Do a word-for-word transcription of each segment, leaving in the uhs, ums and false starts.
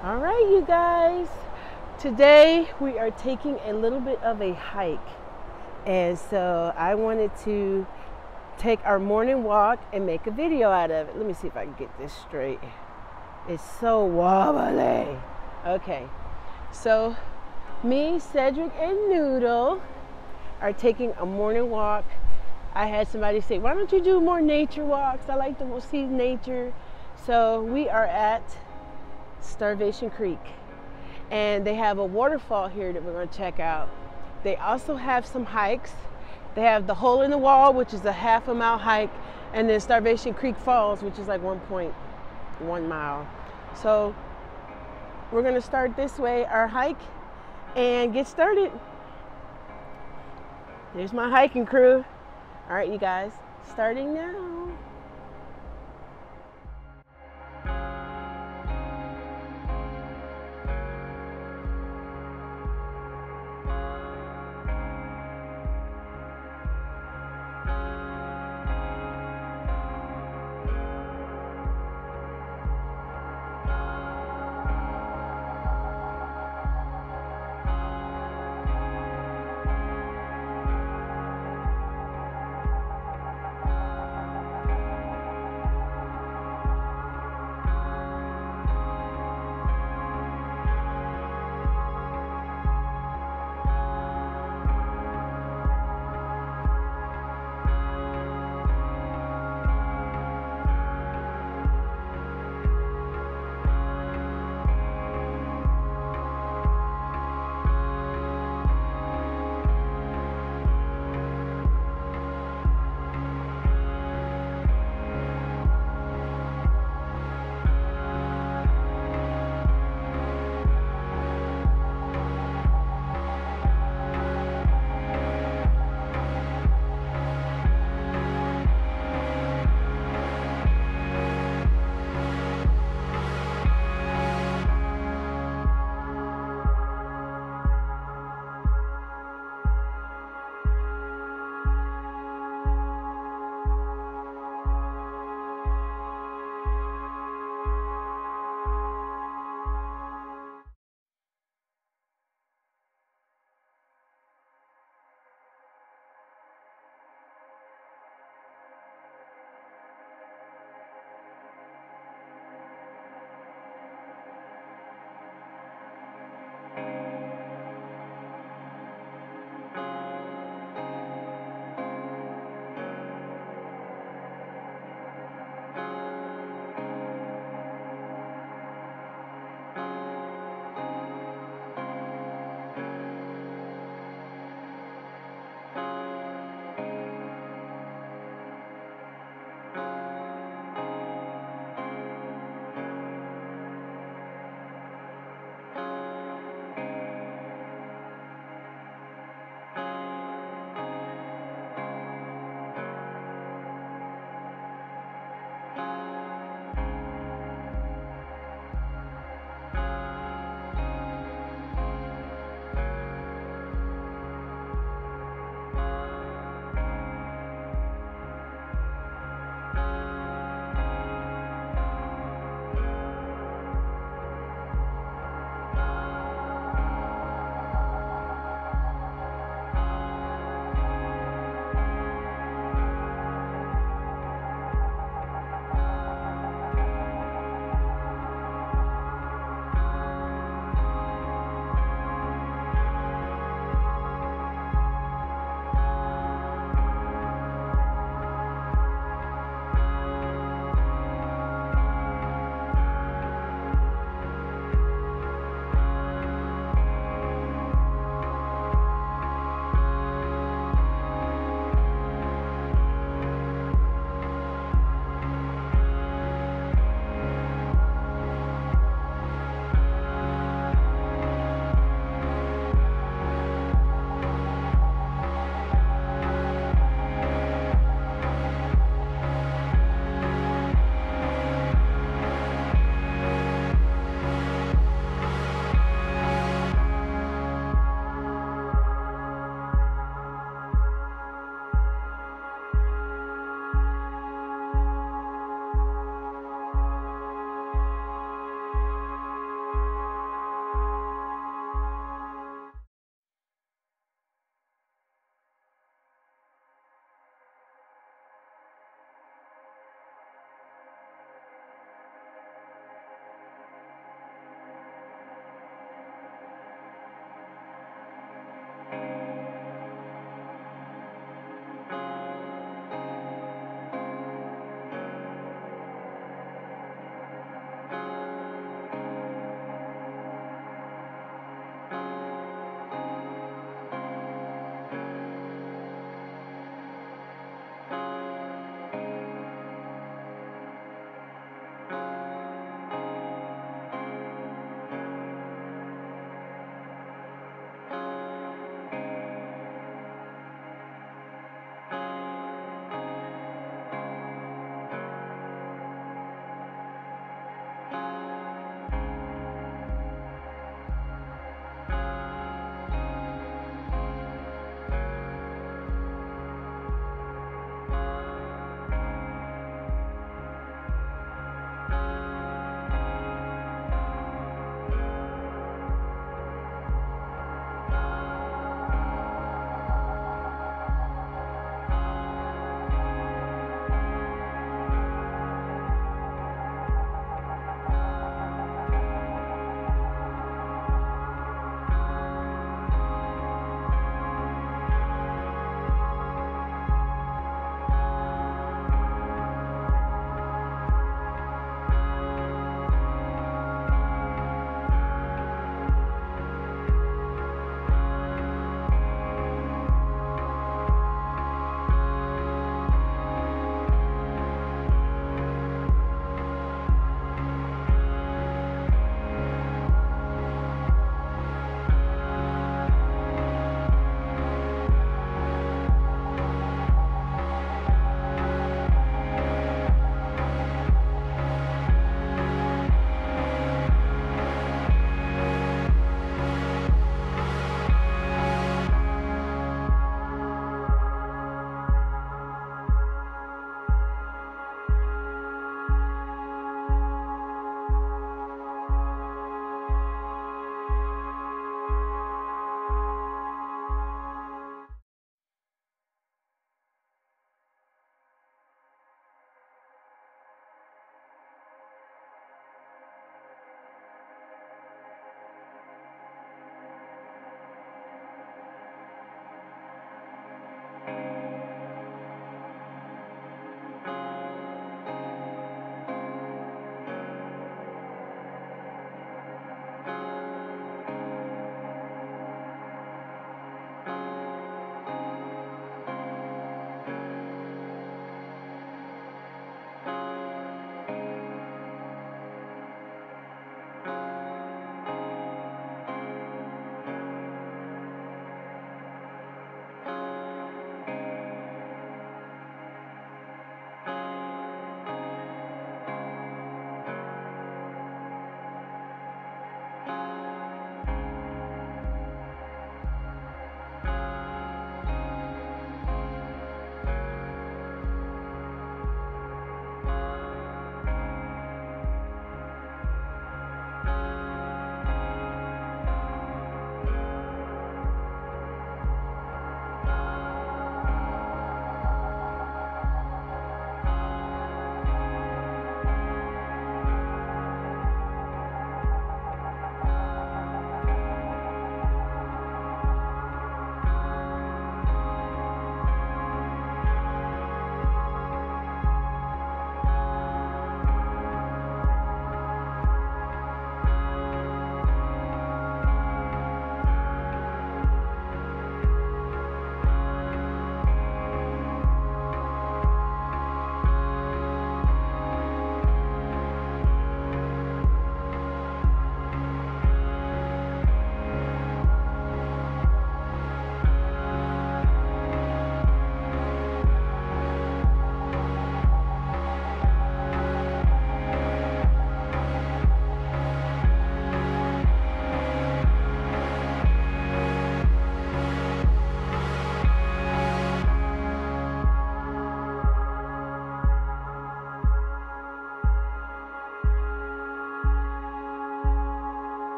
All right, you guys. Today we are taking a little bit of a hike. And so I wanted to take our morning walk and make a video out of it. Let me see if I can get this straight. It's so wobbly. Okay. So me, Cedric, and Noodle are taking a morning walk. I had somebody say, why don't you do more nature walks? I like to see nature. So we are at Starvation Creek, and they have a waterfall here that we're going to check out. They also have some hikes. They have the Hole in the Wall, which is a half a mile hike, and then Starvation Creek Falls, which is like one point one mile. So we're going to start this way, our hike, and get started. There's my hiking crew. All right, you guys, starting now.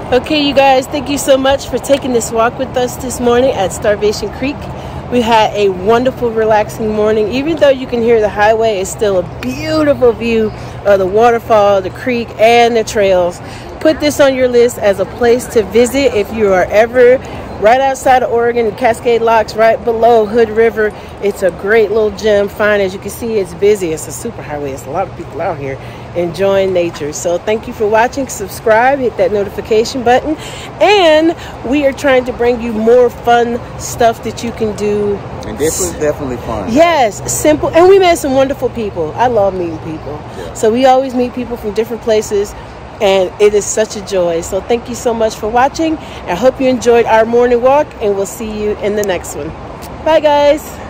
Okay, you guys, thank you so much for taking this walk with us this morning at Starvation Creek. We had a wonderful, relaxing morning. Even though you can hear the highway, it's still a beautiful view of the waterfall, the creek, and the trails. Put this on your list as a place to visit if you are ever right outside of Oregon, Cascade Locks, right below Hood River. It's a great little gem. Fine, as you can see, it's busy. It's a super highway. It's a lot of people out here enjoying nature. So thank you for watching. Subscribe, hit that notification button, and we are trying to bring you more fun stuff that you can do. And this was definitely fun. Yes, simple. And we met some wonderful people. I love meeting people. Yeah. So we always meet people from different places, and it is such a joy. So thank you so much for watching. I hope you enjoyed our morning walk, and we'll see you in the next one. Bye, guys.